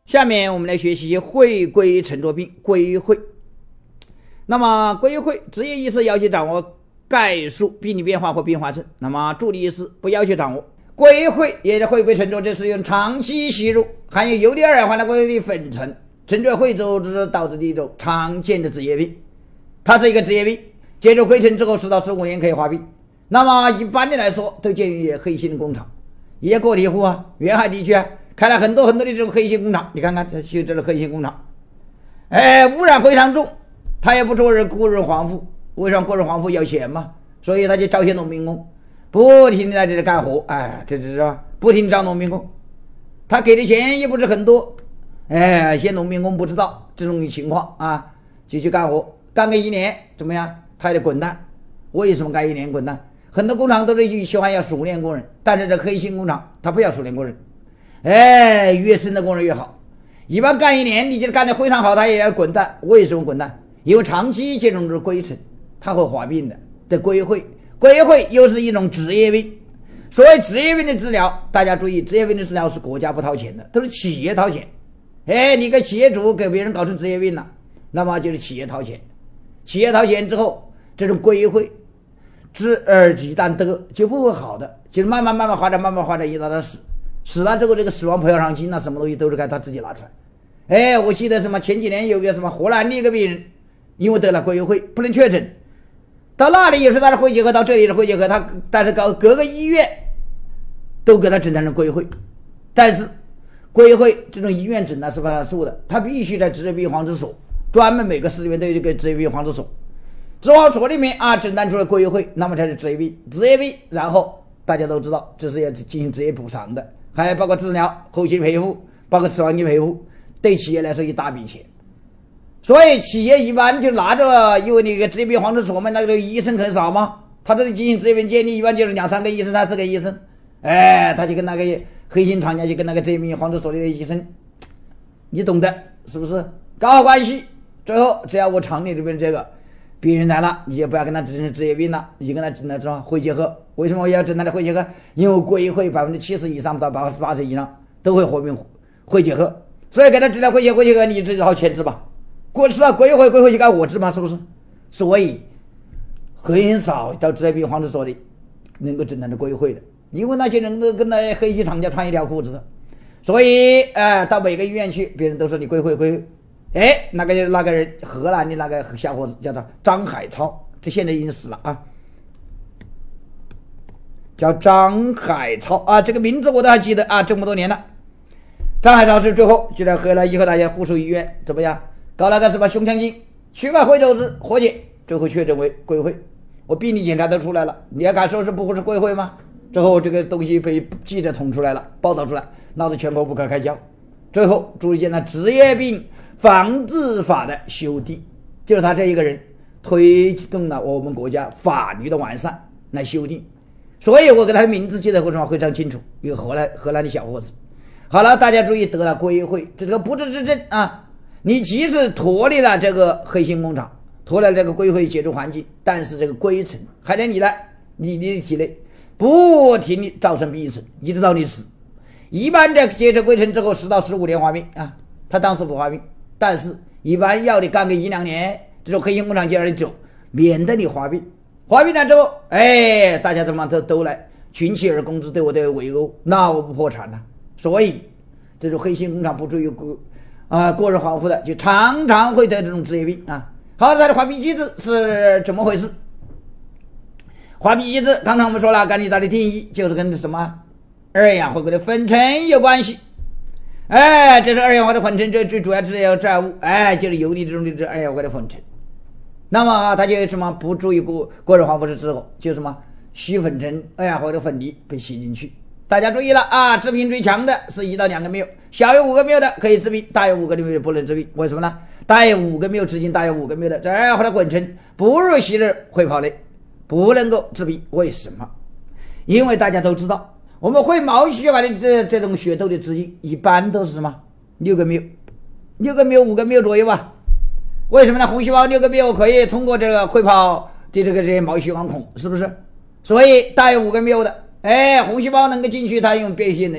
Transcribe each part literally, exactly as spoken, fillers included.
下面我们来学习会归乘坐病归会。那么归会职业医师要求掌握概述病理变化或并发症，那么助理医师不要求掌握。归会也是会归乘坐症是用长期吸入含有游离二氧化碳硅的粉尘沉着会组织导致的一种常见的职业病，它是一个职业病，接受归尘之后十到十五年可以发病。那么一般的来说都见于黑心工厂，一些个体户啊，沿海地区啊开了很多很多的这种黑心工厂，你看看这这是黑心工厂，哎，污染非常重，他也不做人雇人防护，为什么雇人防护要钱嘛？所以他就招些农民工，不停的在这里干活，哎，这这是吧？不停地招农民工，他给的钱也不是很多，哎，一些农民工不知道这种情况啊，就去干活，干个一年怎么样？他也得滚蛋。为什么干一年滚蛋？很多工厂都是喜欢要熟练工人，但是这黑心工厂他不要熟练工人。哎，越深的工人越好。一般干一年，你觉得干得非常好，他也要滚蛋。为什么滚蛋？因为长期接种这归尘，他会发病的。的归会，归会又是一种职业病。所谓职业病的治疗，大家注意，职业病的治疗是国家不掏钱的，都是企业掏钱。哎，你个企业主给别人搞出职业病了，那么就是企业掏钱。企业掏钱之后，这种归会，治而一旦得就不会好的，就是慢慢慢慢发展，慢慢发展，一直到他死。死了之后，这个死亡赔偿金啊，什么东西都是该他自己拿出来。哎，我记得什么前几年有个什么荷兰的一个病人，因为得了归会不能确诊，到那里也是他的会结核，到这里是会结核，他但是搞各个医院都给他诊断成归会，但是归会这种医院诊断是不他做的，他必须在职业病防治所，专门每个市里面都有一个职业病防治所，执法所里面啊诊断出了归会，那么才是职业病，职业病，然后大家都知道这是要进行职业补偿的。还包括治疗、后期赔付，包括死亡金赔付，对企业来说一大笔钱。所以企业一般就拿着，因为那个职业病防治所嘛，那个医生很少嘛，他这里进行职业病鉴定，一般就是两三个医生、三四个医生，哎，他就跟那个黑心厂家就跟那个职业病防治所里的医生，你懂的，是不是？搞好关系，最后只要我厂里这边这个病人来了，你就不要跟他诊断职业病了，你就跟他诊断什么会结核。为什么我要诊断的会结核？因为归会百分之七十以上到八十八十以上都会合并会结核，所以给他治疗会结会结核，你自己掏钱治吧。过是啊，归会归会就该我治嘛，是不是？所以很少到职业病防治所里能够诊断的归会的，因为那些人都跟那黑心厂家穿一条裤子的，所以哎、呃，到每个医院去，别人都说你归会归会。哎，那个那个人，荷兰的那个小伙子叫做张海超，这现在已经死了啊，叫张海超啊，这个名字我都还记得啊，这么多年了。张海超是最后就在荷兰医科大学附属医院怎么样搞了个什么胸腔镜，去个会组织活检，最后确诊为归会。我病理检查都出来了，你还敢说是不是归会吗？最后这个东西被记者捅出来了，报道出来，闹得全国不可开交。最后注意见了职业病防治法的修订，就是他这一个人推动了我们国家法律的完善来修订，所以我给他的名字记得为什么非常清楚，一个荷兰荷兰的小伙子。好了，大家注意，得了归会，这个不治之症啊，你即使脱离了这个黑心工厂，脱离了这个归会接触环境，但是这个归尘还在你的你的体内不停地造成病程，一直到你死。一般在接触归尘之后十到十五年发病啊，他当时不发病，但是一般要你干个一两年，这种黑心工厂接着走，免得你发病。发病了之后，哎，大家他妈都都来群起而攻之，对我的围殴，那我不破产了。所以这种黑心工厂不注意过啊过人防护的，就常常会得这种职业病啊。好，它的发病机制是怎么回事？发病机制刚才我们说了，干你大的定义就是跟什么二氧化硅的粉尘有关系。哎，这是二氧化的粉尘，这最主要是要债务，哎，就是游离这种的这二氧化的粉尘。那么啊，它就什么不注意过过人防护之后，就什么吸粉尘、二氧化的粉粒被吸进去。大家注意了啊，致病最强的是一到两个缪，小于五个缪的可以致病，大于五个缪不能致病。为什么呢？大于五个缪直径大于五个缪的这二氧化的粉尘不入吸入会泡内，不能够致病。为什么？因为大家都知道，我们会毛细血管的这这种血窦的直径一般都是什么六个缪，六个缪五个缪左右吧。为什么呢？红细胞六个缪可以通过这个会泡的这个这些毛细血管孔，是不是？所以大于五个缪的。哎，红细胞能够进去，它有变异能力，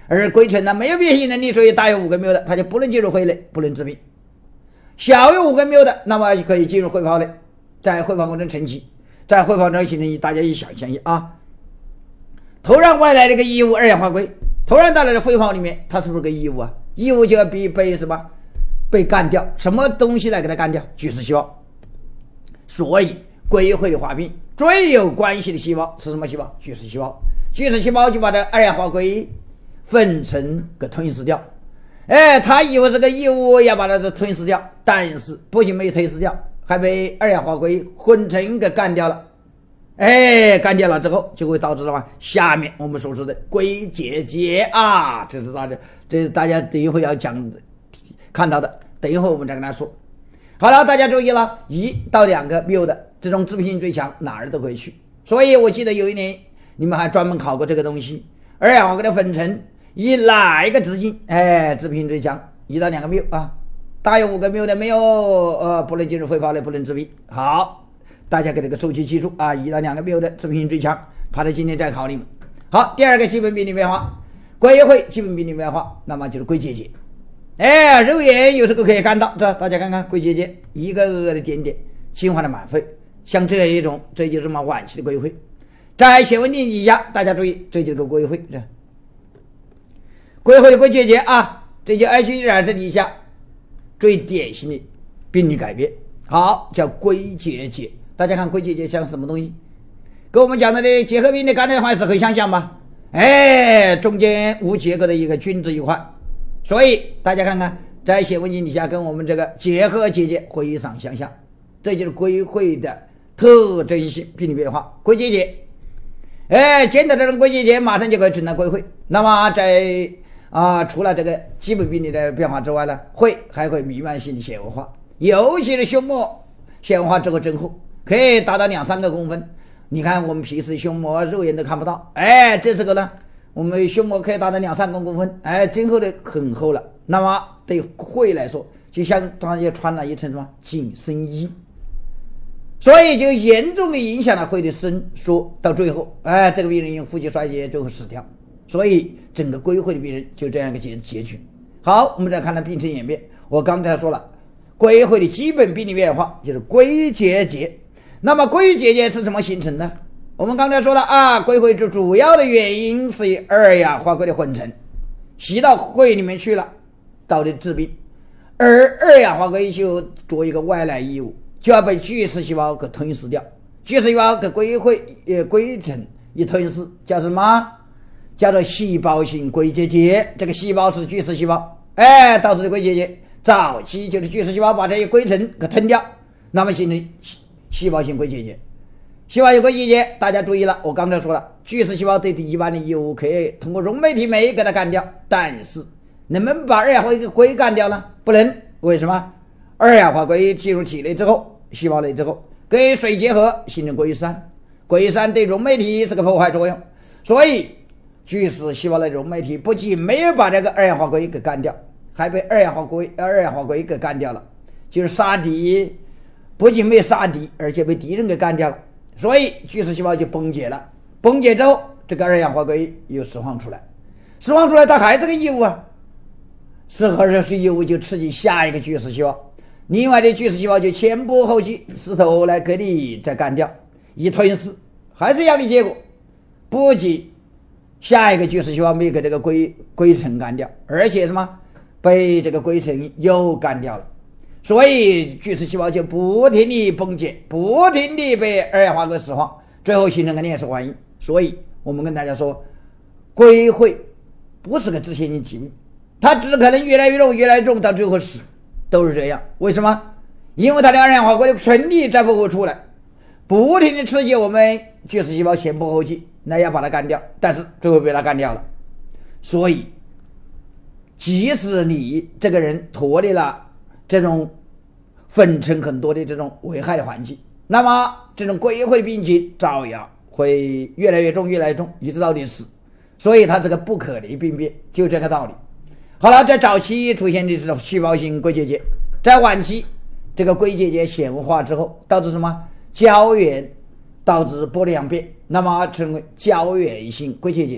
而归尘呢没有变性能力，所以大于五个缪的它就不能进入肺内，不能致病。小于五个缪的，那么就可以进入肺泡内，在肺泡过程成级，在肺泡中形成，大家一想象一啊，突然外来的一个异物二氧化硅，突然到了肺泡里面，它是不是个异物啊？异物就要被被什么被干掉？什么东西来给它干掉？巨噬细胞。所以硅会的发病最有关系的细胞是什么细胞？巨噬细胞。巨噬细胞就把这二氧化硅粉尘给吞噬掉。哎，他以为这个异物要把它的吞噬掉，但是不仅没吞噬掉，还被二氧化硅混成给干掉了。哎，干掉了之后，就会导致什么？下面我们所说的硅结节啊，这是大家，这是大家等一会要讲看到的。等一会我们再跟大家说。好了，大家注意了，一到两个缪的这种致病性最强，哪儿都可以去。所以我记得有一年你们还专门考过这个东西，二氧化硅的粉尘以哪一个直径，哎，致病性最强？一到两个缪啊，大于五个缪的没有，呃，不能进入肺泡内，不能致病。好。大家给这个数据记住啊，一到两个缪的致病性最强，怕他今天再考你们。好，第二个基本病理变化，硅会基本病理变化，那么就是硅结节。哎，肉眼有时候可以看到，这大家看看硅结节，一个个的点点，侵犯了满肺，像这一种，这就是什么晚期的硅会。在显微镜底下，大家注意，这就是个硅会，这硅会的硅结节啊，这就 I C 染色体下最典型的病理改变，好，叫硅结节。大家看硅结节像什么东西？跟我们讲的的结核病的肝内坏死很相像吧？哎，中间无结构的一个菌子一块，所以大家看看，在显微镜底下跟我们这个结核结节非常相像，这就是硅会的特征性病理变化。硅结节，哎，见到这种硅结节，马上就可以诊断硅会。那么在啊，除了这个基本病理的变化之外呢，会还会弥漫性的纤维化，尤其是胸膜纤维化之后增厚。可以达到两三个公分，你看我们平时胸膜肉眼都看不到，哎，这时候呢，我们胸膜可以达到两三个公分，哎，增厚的很厚了。那么对肺来说，就相当于穿了一层什么紧身衣，所以就严重的影响了肺的伸缩，到最后，哎，这个病人因呼吸衰竭最后死掉。所以整个硅会的病人就这样一个结结局。好，我们再看看病程演变。我刚才说了，硅会的基本病理变化就是硅结节。那么硅结节是怎么形成的？我们刚才说了啊，硅会最主要的原因是以二氧化硅的混成吸到肺里面去了，导致致病。而二氧化硅就作为一个外来异物，就要被巨噬细胞给吞噬掉。巨噬细胞给硅会呃硅层一吞噬，叫什么？叫做细胞性硅结节。这个细胞是巨噬细胞，哎，导致的硅结节。早期就是巨噬细胞把这些硅层给吞掉，那么形成细胞性硅结节。细胞性硅结节，大家注意了，我刚才说了，巨噬细胞对一般的异物可以通过溶酶体酶给它干掉，但是能不能把二氧化硅干掉呢？不能。为什么？二氧化硅进入体内之后，细胞内之后跟水结合形成硅酸，硅酸对溶酶体是个破坏作用，所以巨噬细胞的溶酶体不仅没有把这个二氧化硅给干掉，还被二氧化硅二氧化硅给干掉了，就是杀敌，不仅没杀敌，而且被敌人给干掉了，所以巨噬细胞就崩解了。崩解之后，这个二氧化硅又释放出来，释放出来它还是个异物啊，是合成是异物就刺激下一个巨噬细胞，另外的巨噬细胞就前仆后继势头来给你再干掉，一吞噬还是一样的结果，不仅下一个巨噬细胞没有给这个硅硅层干掉，而且什么被这个硅层又干掉了。所以巨噬细胞就不停地崩解，不停地被二氧化硅释放，最后形成个链锁反应。所以我们跟大家说，硅会不是个致血性疾病，它只可能越来越重，越来越重，到最后死，都是这样。为什么？因为它的二氧化硅的纯粒再不会出来，不停地刺激我们巨噬细胞前仆后继，那要把它干掉，但是最后被它干掉了。所以即使你这个人脱离了这种粉尘很多的这种危害的环境，那么这种硅会的病情照样会越来越重，越来越重，一直到你死。所以它这个不可逆病变就这个道理。好了，在早期出现的这种细胞性硅结节，在晚期这个硅结节纤维化之后，导致什么？胶原导致玻璃样变，那么成为胶原性硅结节。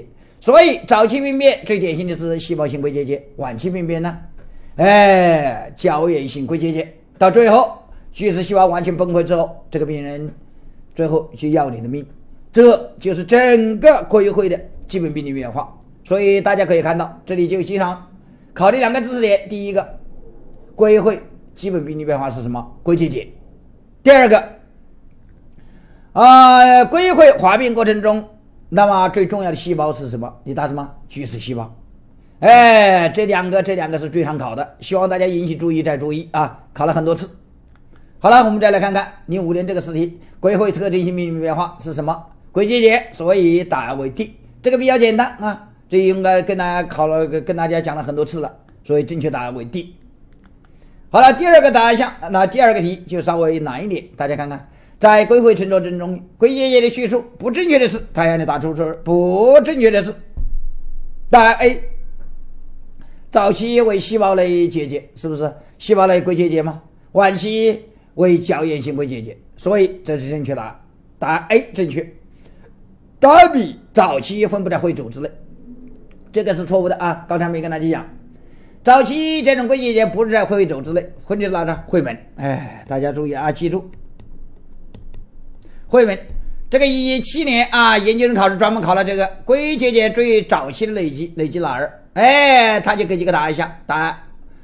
所以早期病变最典型的是细胞性龟结节，晚期病变呢，哎，胶原性龟结节，到最后巨噬细胞完全崩溃之后，这个病人最后就要你的命。这就是整个龟会的基本病理变化。所以大家可以看到，这里就经常考虑两个知识点：第一个，龟会基本病理变化是什么？龟结节。第二个，啊、呃，龟会发病过程中，那么最重要的细胞是什么？你答什么？巨噬细胞。哎，这两个，这两个是最常考的，希望大家引起注意再注意啊！考了很多次。好了，我们再来看看零五年这个试题，龟会特征性病理变化是什么？龟结节，所以答案为 D。这个比较简单啊，这应该跟大家考了，跟大家讲了很多次了，所以正确答案为 D。好了，第二个答案项，那第二个题就稍微难一点，大家看看，在龟会乘坐症中，龟结节的叙述不正确的是，太阳的打出词，不正确的是，答案 A。早期为细胞类结节，是不是细胞类龟结节吗？晚期为胶原性龟结节，所以这是正确答案，答案 A 正确。答案 B， 早期分布在灰组织内，这个是错误的啊！刚才没跟大家讲，早期这种龟结节不是在灰组织内，分布在哪呢？会门。哎，大家注意啊，记住，会门。这个一七年啊，研究生考试专门考了这个龟结节最早期的累积，累积哪儿？哎，他就给几个答案项，答案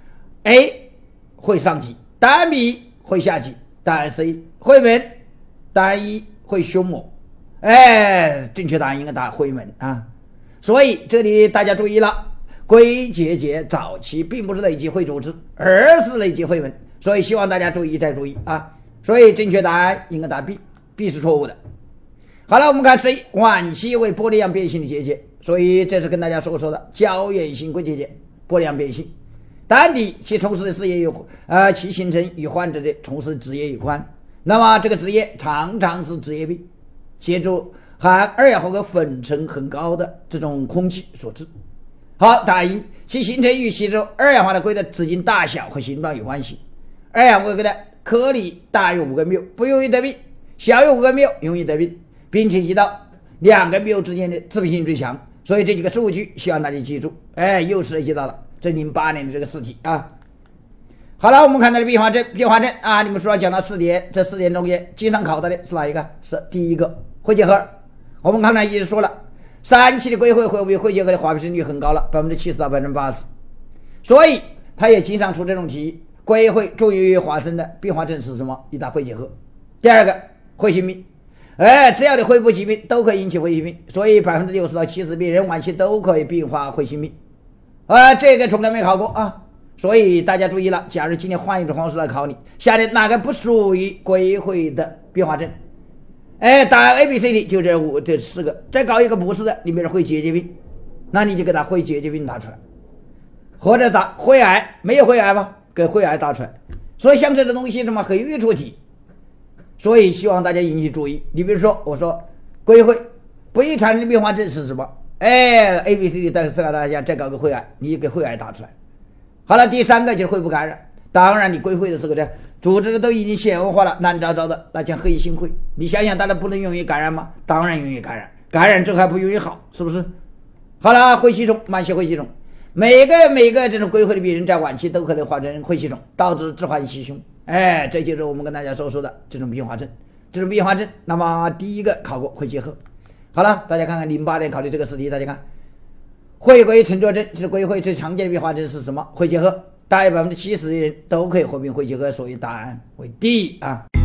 A 会上棘，答案 B 会下棘，答案 C 会门，答案 E 会胸膜。哎，正确答案应该答会门啊。所以这里大家注意了，龟结节早期并不是累积会组织，而是累积会门，所以希望大家注意再注意啊。所以正确答案应该答 B，B 是错误的。好了，我们看 C， 晚期为玻璃样变性的结节，所以这是跟大家所说的胶原性龟结节，玻璃样变性。答案 D， 其从事的事业有呃，其形成与患者的从事职业有关，那么这个职业常常是职业病，借助含二氧化硅粉尘很高的这种空气所致。好，答案一，其形成与吸收二氧化硅的直径大小和形状有关系。二氧化硅的颗粒大于五个缪不容易得病，小于五个缪容易得病，并且移到两个缪之间的致病性最强。所以这几个数据希望大家记住。哎，又是记到了这零八年的这个试题啊。好了，我们看到的变化症，变化症啊，你们书上讲到四点，这四点中间经常考到的是哪一个？是第一个会结核。我们刚才已经说了，三期的龟会会不会会结核的发病率很高了，百分之七十到百分之八十，所以它也经常出这种题。龟会重于发生的变化症是什么？一答会结核。第二个会心病，哎，只要你肺部疾病都可以引起会心病，所以百分之六十到七十病人晚期都可以并发会心病。啊，这个从来没考过啊。所以大家注意了，假如今天换一种方式来考你，下列哪个不属于龟会的变化症？哎，答案 A B C D 就这五这四个，再搞一个不是的，你比如会结节病，那你就给他会结节病答出来，或者答会癌，没有会癌吧，给会癌答出来。所以像这个东西什么很容易出题，所以希望大家引起注意。你比如说我说龟会不易产生的变化症是什么？哎 A B C D 再告大家再搞个会癌，你给会癌答出来。好了，第三个就是肺部感染。当然你龟会的时候这组织都已经纤维化了，烂糟糟的，那叫黑心会。你想想大家不能容易感染吗？当然容易感染，感染之后还不容易好，是不是？好了，灰吸虫，慢性灰吸虫，每个每个这种龟会的病人在晚期都可能发生灰吸虫，导致致幻吸胸。哎，这就是我们跟大家所说的这种并发症。这种并发症，那么第一个考过会结核。好了，大家看看零八年考的这个试题，大家看会龟乘坐症是龟会最常见的并发症是什么？会结核，大约百分之七十的人都可以合并会结核，所以答案为 D 啊。